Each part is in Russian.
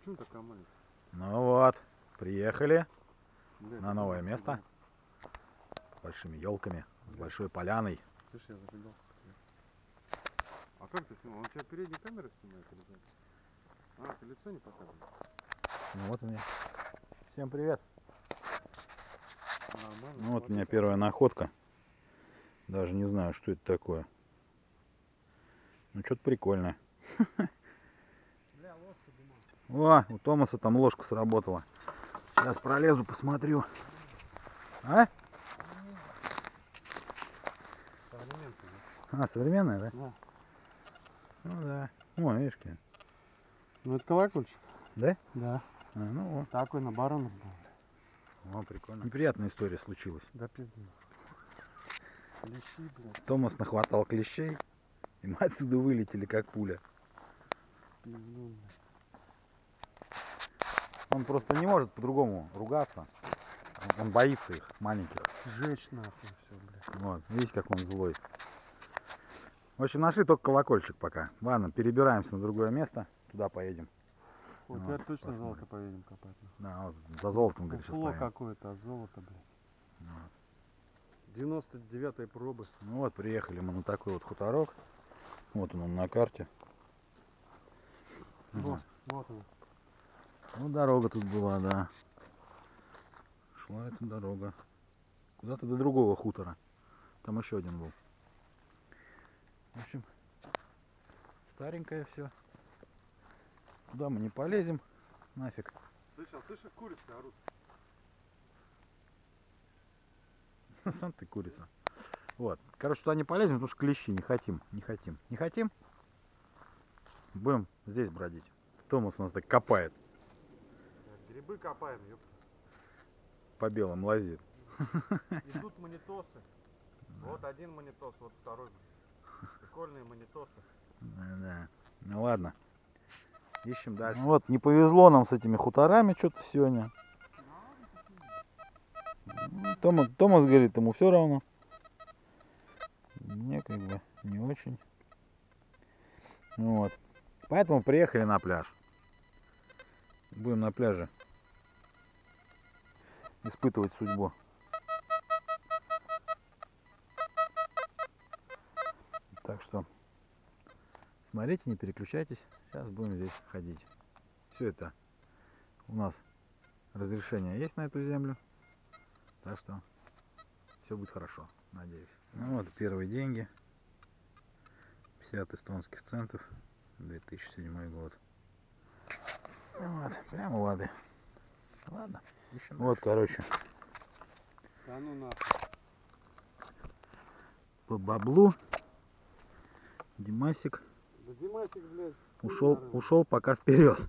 почему такая маленькая? Ну вот, приехали Блядь, на новое место. С большими елками, с большой поляной. Слышь, я забегал. А как ты снимал? Он у тебя передней камеры снимает или задней? А, ты лицо не показываешь? Ну вот у меня. Всем привет. Нормально. Ну вот у смотри, меня как. первая находка. Даже не знаю, что это такое. Ну что-то прикольное. Бля, ложка, Димон. О, у Томаса там ложка сработала. Сейчас пролезу, посмотрю. А? Современный, А, современная, да? да? Ну да. О, видишь какие. Ну это колокольчик. Да? Да. А, ну вот. Такой на баранах был. О, прикольно. Неприятная история случилась. Да пизды. Клещи, блядь. Томас нахватал клещей, и мы отсюда вылетели, как пуля. Пизду, блядь. Он просто не может по-другому ругаться. Он боится их, маленьких. Жечь нахуй все, блядь. Вот, видите, как он злой. В общем, нашли только колокольчик пока. Ладно, перебираемся на другое место. Туда поедем. Вот Вот, тебя точно посмотрим. золото поедем копать. Да, вот за золотом, говорит, сейчас Фуфло поедем. какое-то, а золото, блядь. Вот. 99-й пробы. Ну вот, приехали мы на такой вот хуторок. Вот он на карте. Вот, Ага. вот он. Ну, дорога тут была, да. Шла эта дорога. Куда-то до другого хутора. Там еще один был. В общем, старенькое все. Туда мы не полезем. Нафиг. Слышишь, курицы орут. Сам ты курица. Вот. Короче, туда не полезем, потому что клещи не хотим. Не хотим. Не хотим? Будем здесь бродить. Томас у нас так копает. Грибы копаем, ёпта. По белым лазит. И тут монитосы. Вот один монитос, вот второй. Прикольные монитосы. Да. Ну ладно. Ищем дальше. Вот, не повезло нам с этими хуторами что-то сегодня. Томас говорит, ему все равно. Мне как бы не очень. Вот. Поэтому приехали на пляж. Будем на пляже испытывать судьбу. Так что смотрите, не переключайтесь. Сейчас будем здесь ходить. Все это у нас разрешение есть на эту землю. Так что все будет хорошо, надеюсь. Ну вот первые деньги. 50 эстонских центов. 2007 год. Вот, прямо воды. Ладно, ищем. Вот, короче, Да ну нахуй. по баблу Димасик Да Димасик, блядь. ушел пока вперед.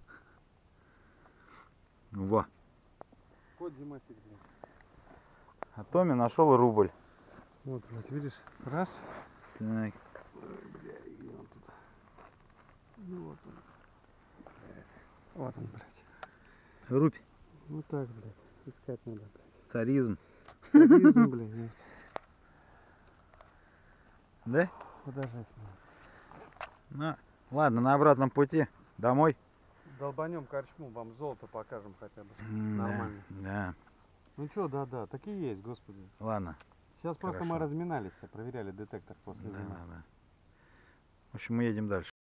Во. Кот Димасик, блядь. А Томи нашел рубль. Вот, блядь, видишь? Раз. Так. Ой, бля, и он тут. Ну вот он. Блядь. Вот он, блядь. Рубь. Ну так, блядь. Искать надо, блядь. Царизм. Царизм, блядь. ёпт. Да? Куда же если? Ну, ладно, на обратном пути домой. Долбанем корчму, вам золото покажем хотя бы. Да, Нормально. да. Ну чё, да, такие есть, господи. Ладно. Сейчас просто Хорошо. мы разминались, проверяли детектор после Да, зимы. да. В общем, мы едем дальше.